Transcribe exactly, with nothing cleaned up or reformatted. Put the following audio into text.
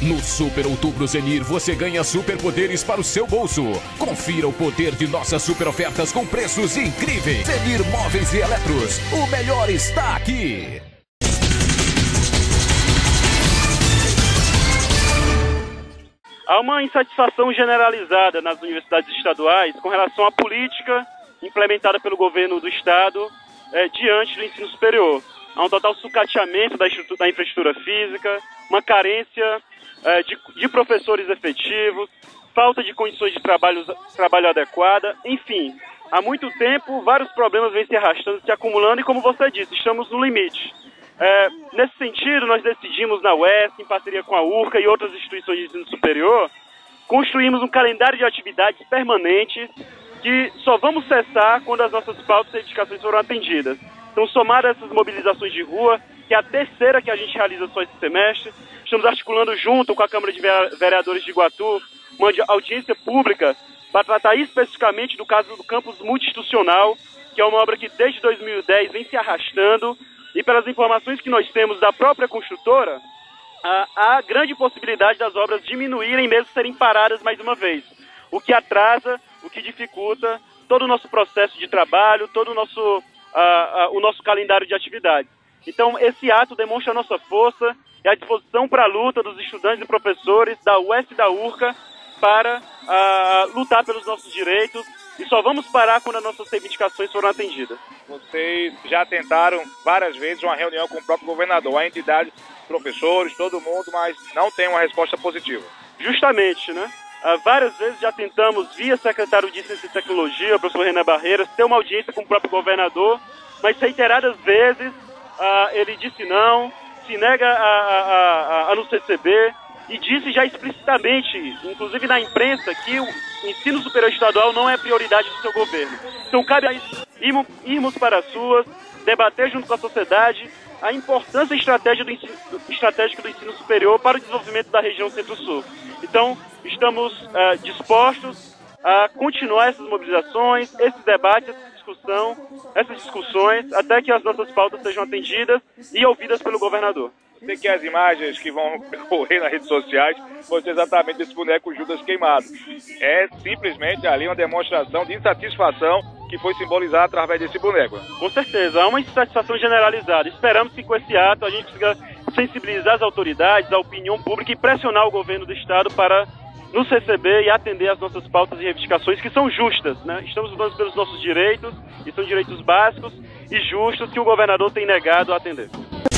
No Super Outubro Zenir você ganha superpoderes para o seu bolso. Confira o poder de nossas super ofertas com preços incríveis. Zenir Móveis e Eletros, o melhor está aqui. Há uma insatisfação generalizada nas universidades estaduais com relação à política implementada pelo governo do estado eh, diante do ensino superior. Há um total sucateamento da, da infraestrutura física, uma carência eh, de, de professores efetivos, falta de condições de trabalho, trabalho adequada, enfim. Há muito tempo, vários problemas vêm se arrastando, se acumulando e, como você disse, estamos no limite. É, nesse sentido, nós decidimos na U E S, em parceria com a U R C A e outras instituições de ensino superior, construímos um calendário de atividades permanentes que só vamos cessar quando as nossas pautas e reivindicações foram atendidas. Então, somado a essas mobilizações de rua, que é a terceira que a gente realiza só esse semestre, estamos articulando junto com a Câmara de Vereadores de Iguatu uma audiência pública para tratar especificamente do caso do campus multi-institucional, que é uma obra que desde dois mil e dez vem se arrastando. E pelas informações que nós temos da própria construtora, há grande possibilidade das obras diminuírem mesmo serem paradas mais uma vez, o que atrasa, o que dificulta todo o nosso processo de trabalho, todo o nosso, uh, uh, o nosso calendário de atividades. Então, esse ato demonstra a nossa força e a disposição para a luta dos estudantes e professores da U E S e da U R C A para uh, lutar pelos nossos direitos. E só vamos parar quando as nossas reivindicações foram atendidas. Vocês já tentaram várias vezes uma reunião com o próprio governador, a entidade, professores, todo mundo, mas não tem uma resposta positiva. Justamente, né? Uh, várias vezes já tentamos, via secretário de Ciência e Tecnologia, o professor Renan Barreiras, ter uma audiência com o próprio governador, mas reiteradas vezes uh, ele disse não, se nega a, a, a, a nos receber e disse já explicitamente, inclusive na imprensa, que o ensino superior estadual não é prioridade do seu governo. Então cabe a irmos, irmos para as ruas, debater junto com a sociedade a importância estratégica do ensino, estratégica do ensino superior para o desenvolvimento da região Centro-Sul. Então, estamos uh, dispostos a continuar essas mobilizações, esses debates, essa discussão, essas discussões, até que as nossas pautas sejam atendidas e ouvidas pelo governador. Sei que as imagens que vão correr nas redes sociais vão ser exatamente desse boneco Judas queimado. É simplesmente ali uma demonstração de insatisfação que foi simbolizada através desse boneco. Com certeza, há uma insatisfação generalizada. Esperamos que com esse ato a gente consiga sensibilizar as autoridades, a opinião pública e pressionar o governo do estado para nos receber e atender às nossas pautas e reivindicações que são justas, né? Estamos lutando pelos nossos direitos e são direitos básicos e justos que o governador tem negado a atender.